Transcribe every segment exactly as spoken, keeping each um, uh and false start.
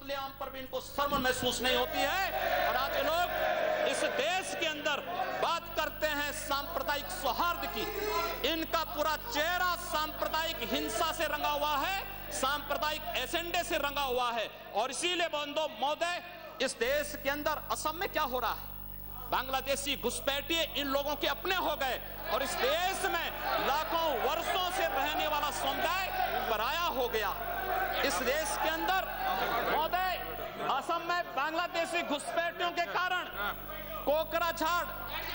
कत्लेआम पर भी इनको शर्म महसूस नहीं होती है। और आज लोग इस देश के अंदर बात करते हैं सांप्रदायिक सौहार्द की, इनका पूरा चेहरा सांप्रदायिक हिंसा से रंगा हुआ है, सांप्रदायिक एजेंडे से रंगा हुआ है। और इसीलिए बंधु महोदय, इस देश के अंदर असम में क्या हो रहा है, बांग्लादेशी घुसपैठिए इन लोगों के अपने हो गए और इस देश में लाखों वर्षों से रहने वाला समुदाय पराया हो गया। इस देश के अंदर महोदय, असम में बांग्लादेशी घुसपैठियों के कारण Kokrajhar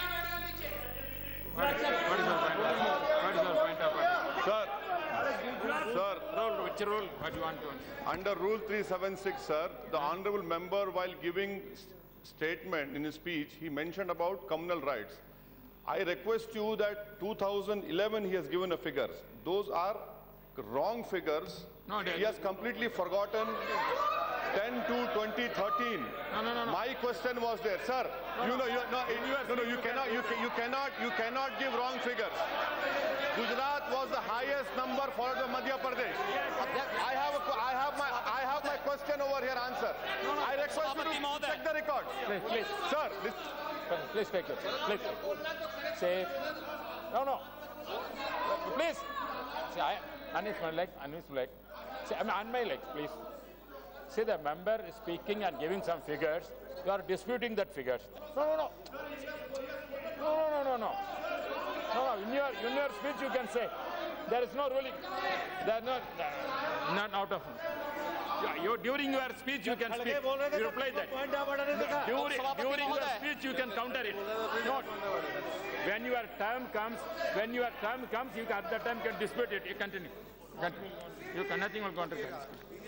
Sir, rule, which rule? What you want to answer? Under Rule three seventy-six, sir, the honourable member, while giving statement in his speech, he mentioned about communal rights. I request you that two thousand eleven he has given a figures. Those are wrong figures. No, he has completely forgotten ten to twenty thirteen. No, no, no, no. My question was there, sir. No, you know, you, no, no, no, you cannot, you, you cannot, you cannot give wrong figures. Gujarat was the highest number followed by Madhya Pradesh. I have, a, I have my, I have my question over here answered. No, no, I request you to check the record. Please, please, sir. This, please take it. Please say no, no. Please. See, I unleash my leg, unleash my leg. See, I mean, on my legs, please. See, the member is speaking and giving some figures. You are disputing that figures. No, no, no. No, no, no, no, no. No, no. In your, in your speech, you can say there is no ruling. There is not, not out of. You, during your speech, you can speak. You reply that. During, during your speech, you can counter it. Not. When your term comes, when your term comes, you at that time can dispute it. You continue. Continue. You can nothing will counter it.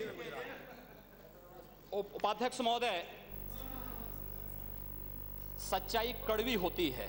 उपाध्यक्ष महोदय, सच्चाई कड़वी होती है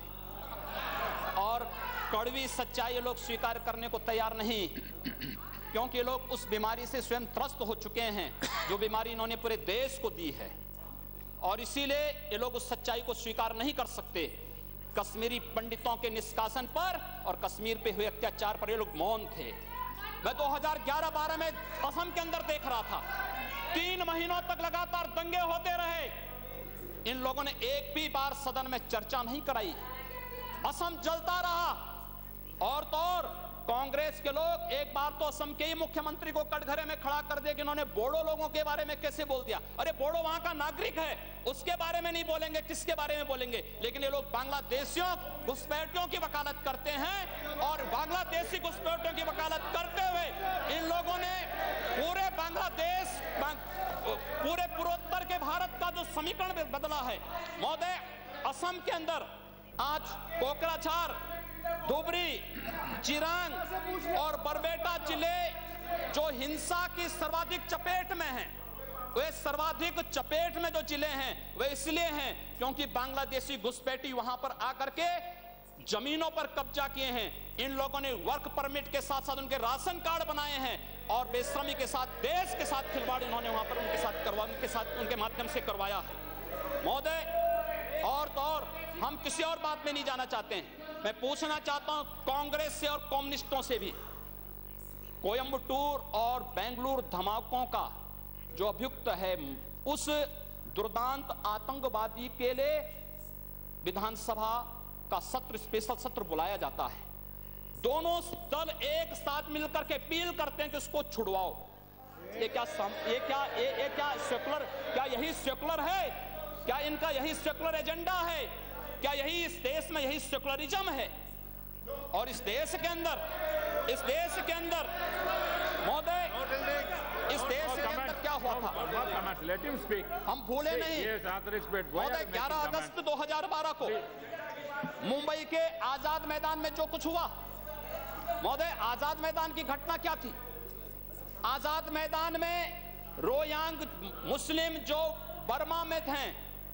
और कड़वी सच्चाई लोग स्वीकार करने को तैयार नहीं, क्योंकि लोग उस बीमारी से स्वयं त्रस्त हो चुके हैं जो बीमारी इन्होंने पूरे देश को दी है और इसीलिए ये लोग उस सच्चाई को स्वीकार नहीं कर सकते। कश्मीरी पंडितों के निष्कासन पर और कश्मीर पे हुए अत्याचार पर ये लोग मौन थे। मैं दो हज़ार ग्यारह बारह में असम के अंदर देख रहा था, तीन महीनों तक लगातार दंगे होते रहे, इन लोगों ने एक भी बार सदन में चर्चा नहीं कराई, असम जलता रहा। और तो और कांग्रेस के लोग एक बार तो असम के ही मुख्यमंत्री को कटघरे में खड़ा कर दिया कि इन्होंने बोडो लोगों के बारे में कैसे बोल दिया। अरे बोडो वहां का नागरिक है, उसके बारे में नहीं बोलेंगे, किसके बारे में बोलेंगे? लेकिन ये लोग बांग्लादेशियों घुसपैठियों की वकालत करते हैं और बांग्लादेशी घुसपैठियों की वकालत करते हुए इन लोगों ने पूरे बांग्लादेश पूरे पूर्वोत्तर के भारत का जो समीकरण बदला है। महोदय, असम के अंदर आज कोकराझार, धुबरी, चिरांग और बरबेटा जिले जो हिंसा की सर्वाधिक चपेट में हैं, वे सर्वाधिक चपेट में जो जिले हैं वे इसलिए हैं क्योंकि बांग्लादेशी घुसपैठी वहां पर आकर के जमीनों पर कब्जा किए हैं। इन लोगों ने वर्क परमिट के साथ साथ उनके राशन कार्ड बनाए हैं और बेश्रमी के साथ देश के साथ खिलवाड़ इन्होंने वहां पर उनके साथ करवा उनके साथ उनके माध्यम से करवाया है। महोदय, और तो और हम किसी और बात में नहीं जाना चाहते हैं, मैं पूछना चाहता हूं कांग्रेस से और कम्युनिस्टों से भी, कोयंबटूर और बेंगलुरु धमाकों का जो अभियुक्त है, उस दुर्दांत आतंकवादी के लिए विधानसभा का सत्र, स्पेशल सत्र बुलाया जाता है। दोनों दल एक साथ मिलकर के अपील करते हैं कि उसको छुड़वाओ। ये क्या सम, ये क्या ये, ये क्या सेकुलर, क्या यही सेकुलर है? क्या इनका यही सेकुलर एजेंडा है? क्या यही इस देश में यही सेकुलरिज्म है? और इस देश के अंदर इस देश के अंदर महोदय, इस देश के अंदर क्या हुआ था हम भूले नहीं। महोदय, ग्यारह अगस्त दो हज़ार बारह को मुंबई के आजाद मैदान में जो कुछ हुआ, महोदय, आजाद मैदान की घटना क्या थी? आजाद मैदान में रोयांग मुस्लिम जो बर्मा में थे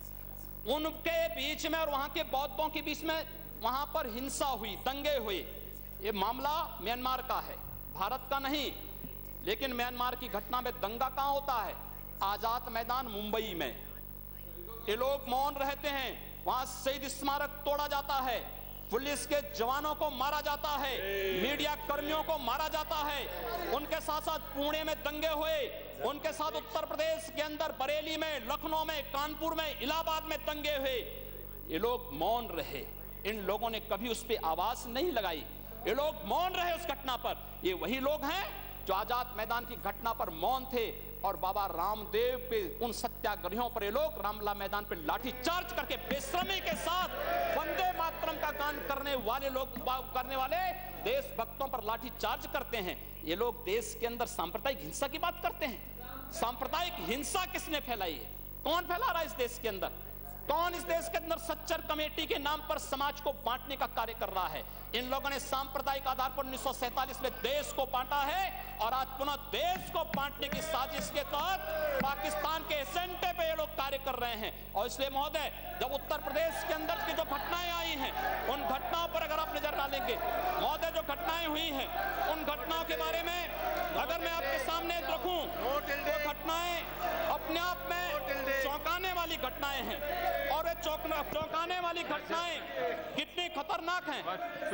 उनके बीच में और वहां के बौद्धों के बीच में वहां पर हिंसा हुई, दंगे हुए। ये मामला म्यांमार का है, भारत का नहीं। लेकिन म्यांमार की घटना में दंगा कहां होता है? आजाद मैदान मुंबई में। ये लोग मौन रहते हैं, वहां शहीद स्मारक तोड़ा जाता है, पुलिस के जवानों को मारा जाता है, मीडिया कर्मियों को मारा जाता है। उनके साथ साथ पुणे में दंगे हुए, उनके साथ उत्तर प्रदेश के अंदर बरेली में, लखनऊ में, कानपुर में, इलाहाबाद में दंगे हुए, ये लोग मौन रहे। इन लोगों ने कभी उस पर आवाज नहीं लगाई, ये लोग मौन रहे उस घटना पर। ये वही लोग हैं जो आजाद मैदान की घटना पर मौन थे और बाबा रामदेव पे, उन सत्याग्रहियों पर ये लोग रामलला मैदान पे लाठी चार्ज करके बेशर्मी के साथ वंदे मातरम का गान करने वाले लोग करने वाले देशभक्तों पर लाठी चार्ज करते हैं। ये लोग देश के अंदर सांप्रदायिक हिंसा की बात करते हैं। सांप्रदायिक हिंसा किसने फैलाई है? कौन फैला रहा है इस देश के अंदर? कौन इस देश के अंदर सच्चर कमेटी के नाम पर समाज को बांटने का कार्य कर रहा है? इन लोगों ने सांप्रदायिक आधार पर उन्नीस सौ सैंतालीस में देश को बांटा है और आज पुनः देश को बांटने की साजिश के तहत पाकिस्तान के एजेंडे पे ये लोग कार्य कर रहे हैं। और इसलिए महोदय, जब उत्तर प्रदेश के अंदर की जो घटनाएं आई हैं, उन घटनाओं पर अगर आप नजर डालेंगे महोदय, जो घटनाएं हुई हैं, उन घटनाओं के बारे में अगर मैं आपके सामने रखूं तो घटनाएं अपने आप में चौंकाने वाली घटनाएं हैं। और वे चौंकाने वाली घटनाएं कितनी खतरनाक हैं।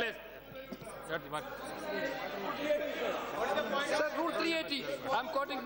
Sir, Rule three eighty. I'm quoting.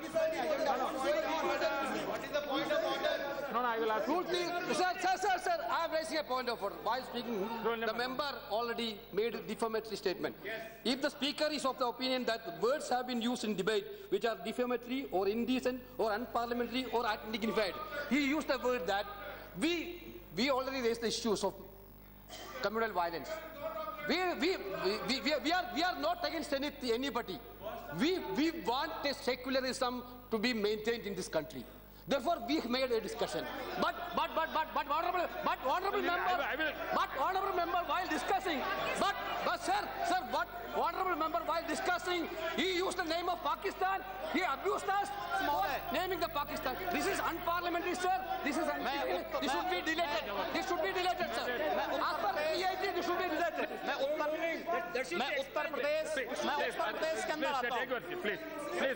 What is the point of order? No, no, I will ask. Rule three. Sir, sir, sir, sir. I am raising a point of order. While speaking, the member already made a defamatory statement. Yes. If the speaker is of the opinion that words have been used in debate which are defamatory or indecent or unparliamentary or undignified, he used the word that we we already raised the issues of communal violence. We, we, we, we, we, are, we are not against any, anybody. We, we want a secularism to be maintained in this country. Therefore, we made a discussion. But, but, but, but, but, honorable, but, honorable member, I will, I will. but, honorable member, while discussing, but, but, sir, sir, what, honorable member, while discussing, he used the name of Pakistan. He abused us for naming the Pakistan. This is unparliamentary, sir. This is unparliamentary. This should be deleted. This should be deleted, sir. As per P I T, this should be deleted. मैं उत्तर मैं उत्तर प्रदेश मैं उत्तर प्रदेश के अंदर आता हूँ। Please, please.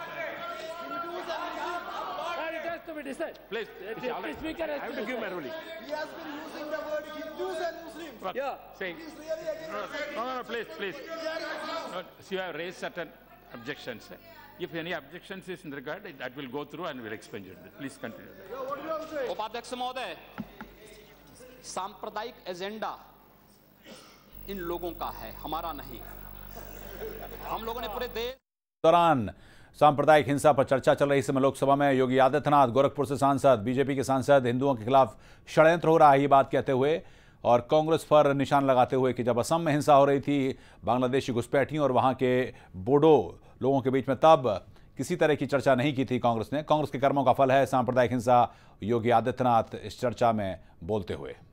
It has to be decided. Please, The speaker has I have to to give my decide. ruling. He has been using the word Hindus and Muslims. Yeah. Saying, He's really against no, the no, no, no, please, please. No, so you have raised certain objections. If any objections is in regard, that will go through and will explain it. Please continue. What do you have to say? उपाध्यक्ष महोदय, सांप्रदायिक agenda इन लोगों का है, हमारा नहीं। हम लोगों ने पूरे देश दौरान सांप्रदायिक हिंसा पर चर्चा चल रही समय लोकसभा में योगी आदित्यनाथ गोरखपुर से सांसद, बीजेपी के सांसद हिंदुओं के खिलाफ षड्यंत्र हो रहा है ये बात कहते हुए और कांग्रेस पर निशान लगाते हुए कि जब असम में हिंसा हो रही थी बांग्लादेशी घुसपैठियों और वहां के बोडो लोगों के बीच में, तब किसी तरह की चर्चा नहीं की थी कांग्रेस ने। कांग्रेस के कर्मों का फल है सांप्रदायिक हिंसा, योगी आदित्यनाथ इस चर्चा में बोलते हुए।